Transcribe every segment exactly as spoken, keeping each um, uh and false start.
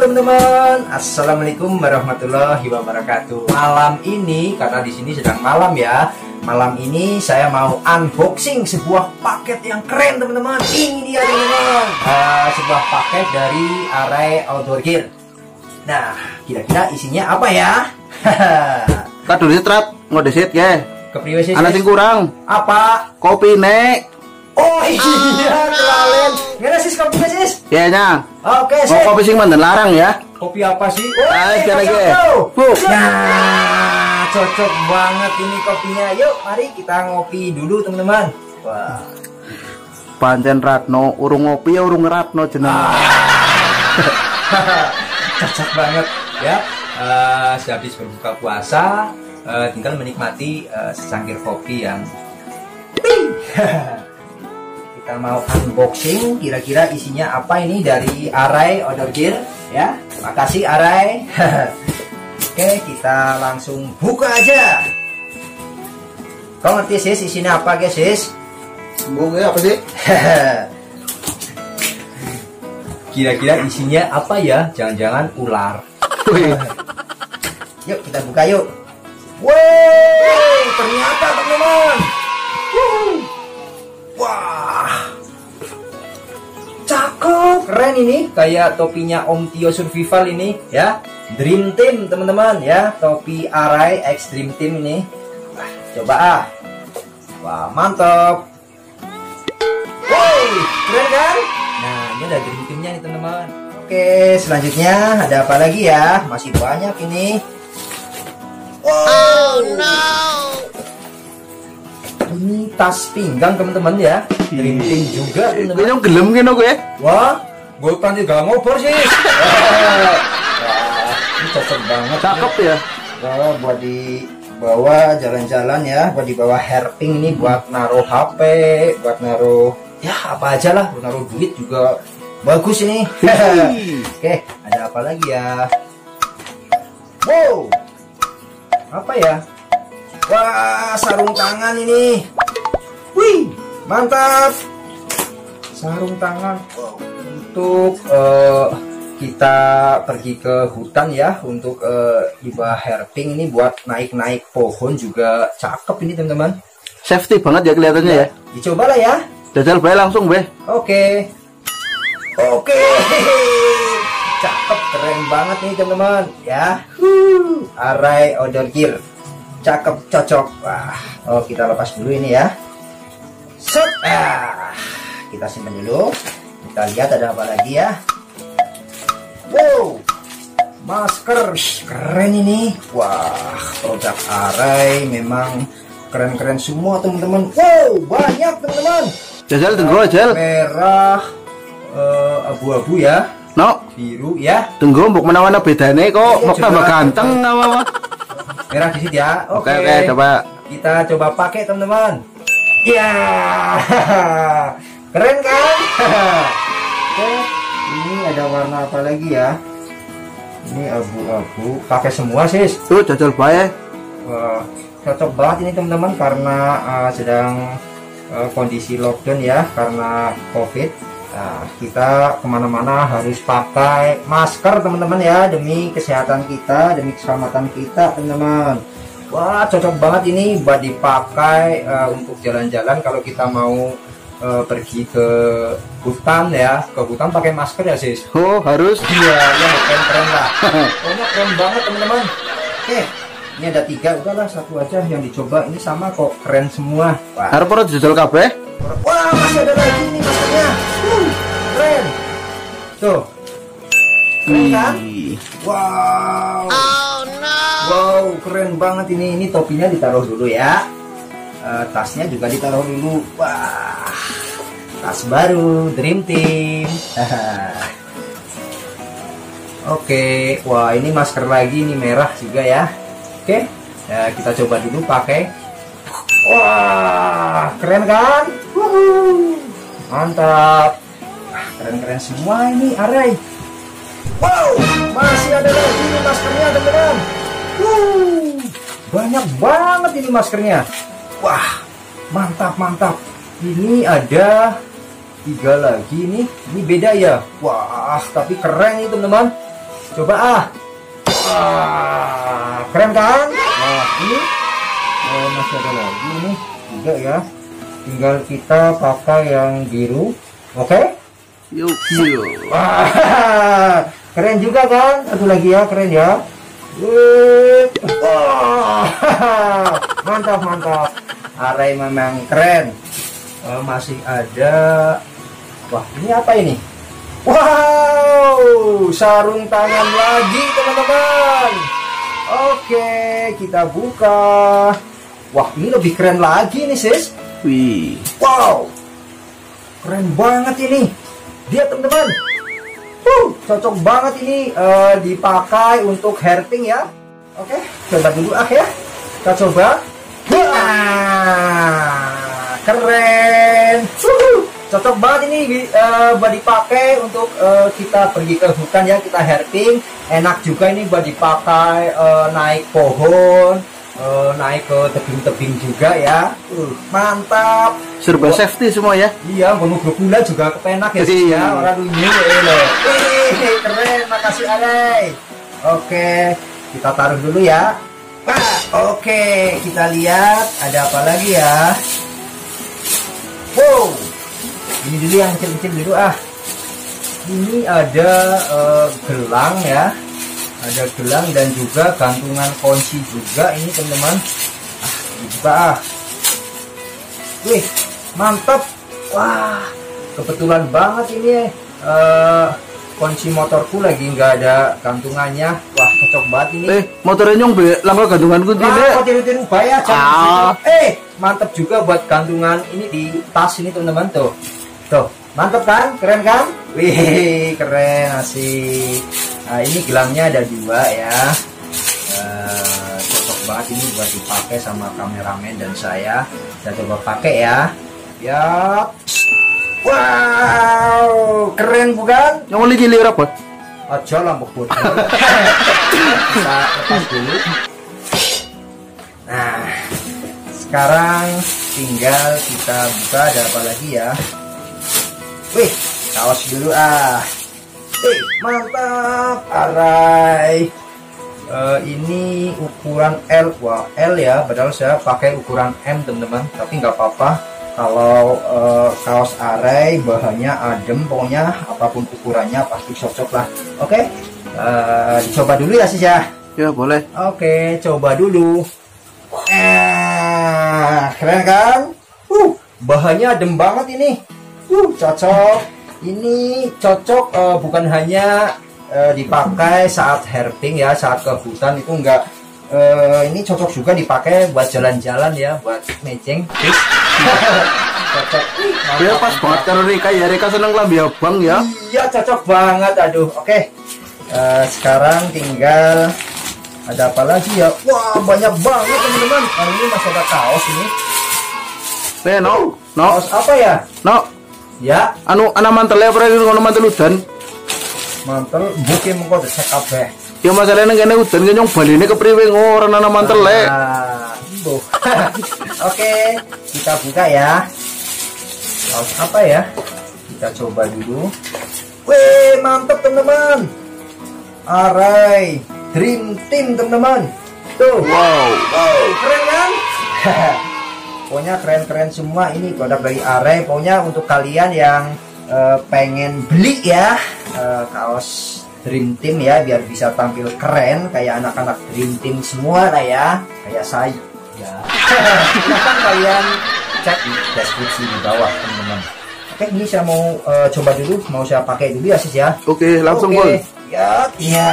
teman-teman, assalamualaikum warahmatullahi wabarakatuh. Malam ini, karena di sini sedang malam ya, malam ini saya mau unboxing sebuah paket yang keren teman-teman. Ini dia teman-teman, uh, sebuah paket dari Arai Outdoor Gear. Nah, kira-kira isinya apa ya? Kak dulu strat ngodesit ya. Kepriwe sih? Anak sing kurang. Apa? Kopi nek. Oh iya, kelalen. Gimana sis kopinya sis? Ya nya. Oke, mau kopi sing mandan larang ya. Kopi apa sih? Oh, ah, sekali lagi. Bu. Nah, cocok banget ini kopinya. Yuk, mari kita ngopi dulu teman-teman. Wah. Pancen Ratno, urung ngopi ya urung Ratno jeneng. Cocok banget ya. Uh, sehabis berbuka puasa, uh, tinggal menikmati uh, secangkir kopi yang kita mau unboxing. Kira-kira isinya apa ini dari Arai Outdoor Gear ya. Makasih Arai. Oke, kita langsung buka aja. Kau ngerti sis isinya apa guys sis? Bunga apa sih? Kira-kira isinya apa ya? Jangan-jangan ular. Yuk kita buka yuk. Wow, ternyata teman-teman. Wah, cakep, keren ini. Kayak topinya Om Tio Survival ini ya. Dream Team teman-teman ya. Topi Arai Extreme Team ini. Wah, coba ah. Wah, mantap. Wow, keren kan? Nah, ini ada Dream Teamnya nih teman-teman. Oke, selanjutnya ada apa lagi ya? Masih banyak ini. Wow. Oh no. Ini tas pinggang teman-teman ya. Dream Team juga teman-teman. Ini gelem kene gue. Wah, gue kan juga ngobor sih. Wah, ini cocok banget. Cakep ya. Wah, buat dibawa jalan-jalan ya, buat dibawa hairpin ini, buat naruh H P, buat naruh ya apa aja lah, buat naruh duit juga bagus ini. Oke, ada apa lagi ya? Wow, apa ya? Wah, sarung tangan ini. Wih, mantap. Sarung tangan wow. Untuk uh, kita pergi ke hutan ya, untuk uh, dibawa hairpin ini buat naik-naik pohon juga cakep ini teman-teman. Safety banget ya kelihatannya ya. Dicoba lah ya. Jajal bae langsung be. Oke. Oke. Cakep, keren banget nih teman-teman ya. Huh. Arai Outdoor Gear. Cakep, cocok. Wah, oh kita lepas dulu ini ya. Set. Ah, kita simpan dulu. Kita lihat ada apa lagi ya. Wow, masker. Keren ini. Wah, produk Arai memang keren-keren semua teman-teman. Wow, banyak teman-teman. Jajal tenggo jajal. Merah, uh, abu-abu ya. No. Biru ya. Tenggo mbok menawana bedane kok mau tambah ganteng apa? Merah di situ ya. Oke, okay, okay, coba kita coba pakai teman-teman. Ya, keren kan? Oke, ini ada warna apa lagi ya? Ini abu-abu. Pakai semua sis. Tuh jajal bae. Wah, cocok banget ini teman-teman karena uh, sedang uh, kondisi lockdown ya karena COVID. Nah, kita kemana-mana harus pakai masker teman-teman ya, demi kesehatan kita, demi keselamatan kita teman-teman. Wah, cocok banget ini buat dipakai uh, untuk jalan-jalan kalau kita mau uh, pergi ke hutan ya, ke hutan pakai masker ya sis. Oh harus. Iya, ya keren-keren lah. Pokoknya keren banget teman-teman. Oke, ini ada tiga, udahlah satu aja yang dicoba. Ini sama kok, keren semua. Wah. Harus perlu dijajal kabeh. Wah, masih ada lagi nih maskernya. Uh, keren. Tuh. Keren kan? Wow. Oh no. Wow, keren banget ini. Ini topinya ditaruh dulu ya. Uh, tasnya juga ditaruh dulu. Wah. Tas baru Dream Team. Oke, wah ini masker lagi, ini merah juga ya. Oke, ya, kita coba dulu pakai. Wah, keren kan? Wuhu. Mantap. Keren-keren semua ini Arai. Wow, masih ada lagi ini maskernya teman-teman. Banyak banget ini maskernya. Wah, mantap mantap. Ini ada tiga lagi nih. Ini beda ya. Wah, tapi keren nih teman-teman. Coba ah. Wah, keren kan? Nah, ini oh, masih ada lagi nih juga ya. Tinggal kita pakai yang biru. Oke? Okay? Yuk, yuk. Wah, keren juga kan? Satu lagi ya, keren ya. Wih. Wah, mantap mantap. Array memang keren. Uh, masih ada. Wah, ini apa ini? Wow, sarung tangan lagi teman-teman. Oke, kita buka. Wah, ini lebih keren lagi nih sis. Wih. Wow, keren banget ini. Dia teman-teman. Uh, cocok banget ini uh, dipakai untuk hairpin ya. Oke, coba dulu ah ya. Kita coba. Wah, keren. Uh. Cocok banget ini uh, buat dipakai untuk uh, kita pergi ke hutan ya, kita hairpin. Enak juga ini buat dipakai uh, naik pohon, uh, naik ke tebing-tebing juga ya. Uh, mantap. Serba safety semua ya. Iya, penuh gula juga kepenak ya sih ya. Orang dunia ya. Wih, keren, makasih Alay. Oke, kita taruh dulu ya. Nah, oke, kita lihat ada apa lagi ya. Wow. Ini dulu yang kecil-kecil dulu ah. Ini ada uh, gelang ya. Ada gelang dan juga gantungan kunci juga ini teman-teman. Ah, dibuka ah. Wih, mantap. Wah, kebetulan banget ini uh, kunci motorku lagi nggak ada gantungannya. Wah, cocok banget ini. Eh, motornya nyong be, langkah gantungan kunci deh. Nah, tiru-tiru bayar ah. Eh, mantap juga buat gantungan ini di tas ini teman-teman tuh. Tuh, mantap kan? Keren kan? Wih, keren, asik. Nah, ini gelangnya ada dua ya. Uh, cocok banget ini buat dipakai sama kameramen dan saya. Saya coba pakai ya. Ya. Wow, keren bukan? Yang lagi lihat apa? Aja lah bobot. Kita lepas dulu. Nah, sekarang tinggal kita buka, ada apa lagi ya? Wih, kaos dulu ah. Wih, mantap. Alright. Uh, ini ukuran L. Wah, L ya. Padahal saya pakai ukuran M teman-teman. Tapi nggak apa-apa. Kalau uh, kaos Array bahannya adem, pokoknya apapun ukurannya pasti cocok lah. Oke, okay? uh, dicoba dulu ya sis ya. Ya boleh. Oke, okay, coba dulu. Eh, keren kan? Uh, bahannya adem banget ini. Uh, cocok. Ini cocok uh, bukan hanya uh, dipakai saat hairpin ya, saat ke hutan itu enggak. Uh, ini cocok juga dipakai buat jalan-jalan ya, buat matching. Cocok. Ya pas banget kalau Rika ya, Rika seneng lambi abang ya. Iya cocok banget, aduh. Oke. Okay. Uh, sekarang tinggal ada apa lagi ya? Wah banyak banget teman-teman. Kali ini masih ada kaos ini. Eh no, no. Kaos apa ya? No. Ya. Anu anak mantel ya, pernah ngono mantel udan. Mantel bukan mengko cek kabeh. Ya masalahnya kene udan nyong baline kepriwe ora ana mantel le. Nah, oke, kita buka ya. Kaos apa ya? Kita coba dulu. Wih, mantap teman-teman. Array Dream Team teman-teman. Tuh. Wow. Wow, keren kan? Pokoknya keren-keren semua ini produk dari Array. Pokoknya untuk kalian yang uh, pengen beli ya uh, kaos Dream Team ya, biar bisa tampil keren kayak anak-anak Dream Team semua lah ya, kayak saya. Ya. Silahkan kalian cek di deskripsi di bawah teman-teman. Oke, ini saya mau uh, coba dulu, mau saya pakai dulu ya sis ya. Oke, langsung Bol. Ya, iya.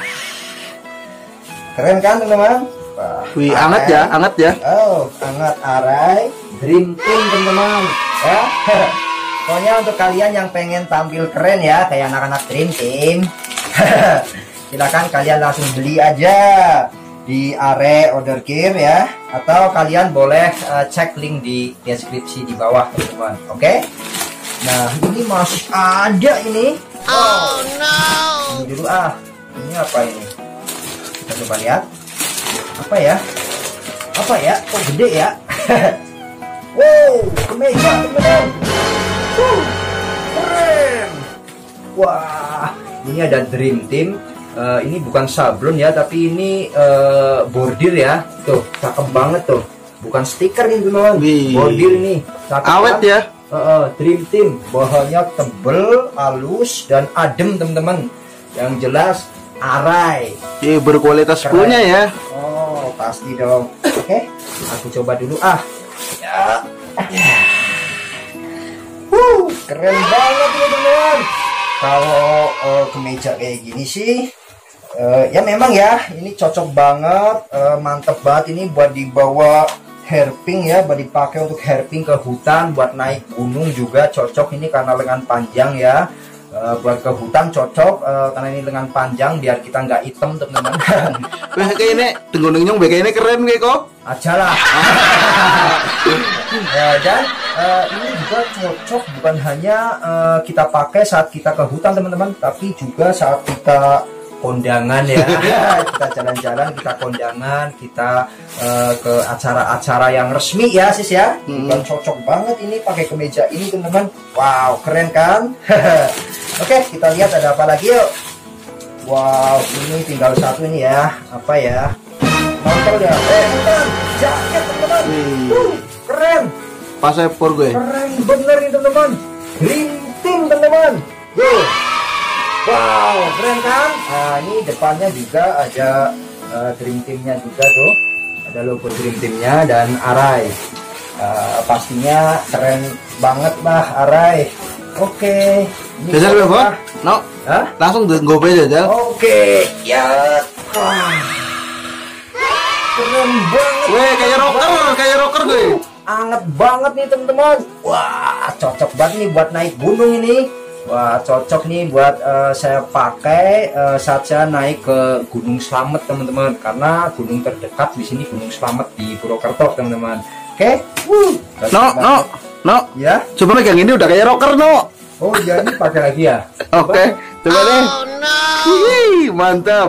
Keren kan teman-teman? Wih, hangat ya, hangat ya. Oh, hangat Array Dream Team teman-teman. Ya. Pokoknya untuk kalian yang pengen tampil keren ya, kayak anak-anak Dream Team. Silakan kalian langsung beli aja di Array Order Gear ya, atau kalian boleh uh, cek link di deskripsi di bawah teman-teman. Oke? Okay? Nah, ini masih ada ini. Oh no. Ini dulu ah. Ini apa ini? Kita coba lihat. Apa ya? Apa ya? Kok gede ya? Wow, kemeja teman-teman. Uh, keren. Wah, ini ada Dream Team. Uh, ini bukan sablon ya, tapi ini uh, bordir ya. Tuh, cakep banget tuh. Bukan stiker nih teman-teman. Bordir ini. Cakep awet kan? ya. Uh, uh, Dream Team. Bahannya tebel, halus dan adem teman-teman. Yang jelas Arai. Iya, berkualitas punya ya. Oh, pasti dong. Oke, okay. Aku coba dulu ah. Ya. Wuh, keren banget ini teman-teman. Kalau uh, kemeja kayak gini sih. Uh, ya memang ya, ini cocok banget, uh, mantep banget ini buat dibawa hairpin ya, buat dipakai untuk hairpin ke hutan, buat naik gunung juga cocok ini karena lengan panjang ya. Uh, buat ke hutan cocok uh, karena ini lengan panjang biar kita nggak hitam teman-teman. Wah kayak ini, tenggung nyong kayak ini keren kayak kok. Aja lah. Ya, dan uh, ini juga cocok bukan hanya uh, kita pakai saat kita ke hutan teman-teman, tapi juga saat kita kondangan ya. Kita jalan-jalan, kita kondangan, kita uh, ke acara-acara yang resmi ya sis ya. Hmm. Dan cocok banget ini pakai kemeja ini teman-teman. Wow, keren kan? Oke, kita lihat ada apa lagi yuk. Wow, ini tinggal satu ini ya. Apa ya? Nonton ya. Eh, bukan. Jaket teman-teman. Uh, keren. Pasepor gue. Keren bener nih teman-teman. Dream Team teman-teman. Tuh. Wow, keren kan? Nah, ini depannya juga ada uh, Dream Team-nya juga tuh. Ada logo Dream Team-nya dan Arai. Uh, pastinya keren banget lah Arai. Oke. Okay. Jajal berapa? No. Hah? Langsung gope jajal. Oke, okay. Ya. Wah. Keren banget. Weh, kayak rocker, kayak rocker gue. Uh, anget banget nih teman-teman. Wah, cocok banget nih buat naik gunung ini. Wah, cocok nih buat uh, saya pakai uh, saat saya naik ke Gunung Slamet teman-teman, karena gunung terdekat di sini Gunung Slamet di Purwokerto teman-teman. Oke, okay. No, no, no. Ya, coba megang ini udah kayak rocker no. Oh iya, ini pakai lagi ya. Oke, okay. Coba deh. Oh, no. Hihi, mantap.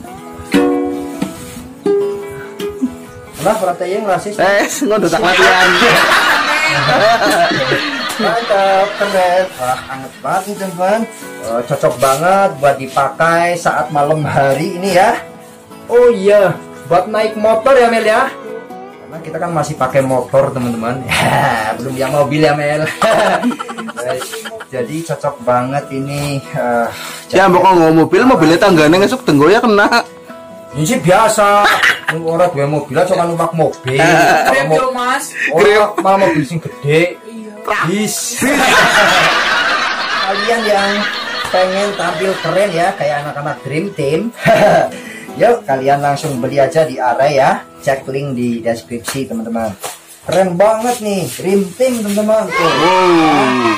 Lah, perhatiin lah sis. Eh, ngono tak latihan. Mantap, keren. Wah, anget banget nih teman-teman. Uh, cocok banget buat dipakai saat malam hari ini ya. Oh iya, buat naik motor ya Mel ya. Karena kita kan masih pakai motor teman-teman. Belum yang mobil ya Mel. Jadi cocok banget ini. Uh, ya pokoknya ngomong mobil, mobilnya tanggane ngesuk tenggo ya kena. Ini sih biasa. Orang dua mobil aja kan numpak mobil. Grab mas. Orang malah mobil sing gede. Bis. Kalian yang pengen tampil keren ya kayak anak-anak Dream Team. Yuk kalian langsung beli aja di Arai ya. Cek link di deskripsi teman-teman. Keren banget nih Dream Team teman-teman. Wow.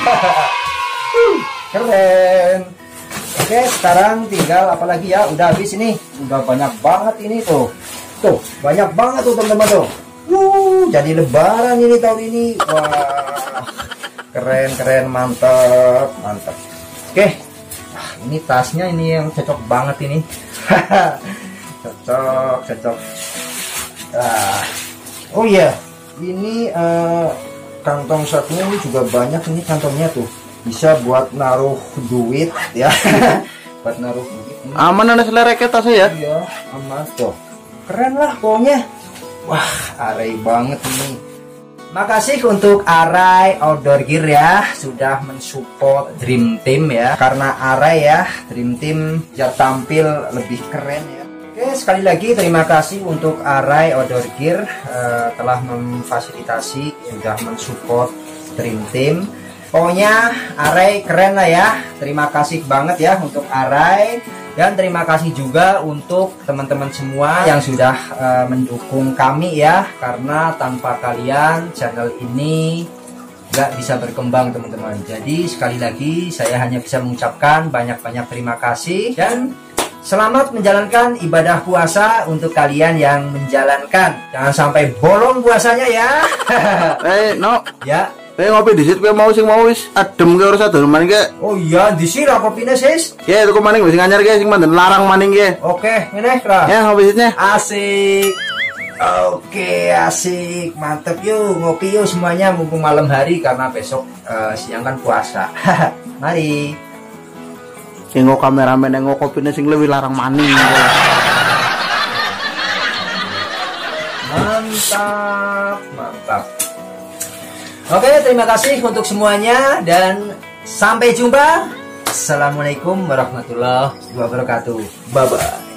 Keren. Oke, sekarang tinggal apa lagi ya? Udah habis ini. Udah banyak banget ini tuh. Tuh, banyak banget tuh teman-teman tuh. Wuh, jadi lebaran ini tahun ini. Wah. Keren, keren, mantap, mantap. Oke. Nah, ini tasnya ini yang cocok banget ini. Cocok, cocok. Nah. Oh iya, ini uh, kantong satunya ini juga banyak ini kantongnya tuh. Bisa buat naruh duit ya. Buat naruh duit. Ini. Aman ada selereknya tasnya ya? Iya, aman tuh. Keren lah pokoknya. Wah, Arai banget ini. Makasih untuk Arai Outdoor Gear ya sudah mensupport Dream Team ya. Karena Arai ya Dream Team ya tampil lebih keren ya. Oke, sekali lagi terima kasih untuk Arai Outdoor Gear uh, telah memfasilitasi sudah mensupport Dream Team. Pokoknya Arai keren lah ya. Terima kasih banget ya untuk Arai. Dan terima kasih juga untuk teman-teman semua yang sudah uh, mendukung kami ya. Karena tanpa kalian channel ini nggak bisa berkembang teman-teman. Jadi sekali lagi saya hanya bisa mengucapkan banyak-banyak terima kasih. Dan selamat menjalankan ibadah puasa untuk kalian yang menjalankan. Jangan sampai bolong puasanya ya. Eh no. Ya. Eh ngopi di situ mau sing mau wis adem ke ora sadurung maning ke. Oh iya, di sini lah kopine sis. Ya tuku maning wis nganyar ke sing mandan larang maning ke. Oke, ngene lah. Ya ngopi sitnya. Asik. Oke, asik. Mantep yuk ngopi yuk semuanya mumpung malam hari karena besok uh, siang kan puasa. Mari. Engko kameramen engko kopine sing luwih larang maning. Mantap, mantap. Oke, terima kasih untuk semuanya dan sampai jumpa. Assalamualaikum warahmatullahi wabarakatuh. Bye bye.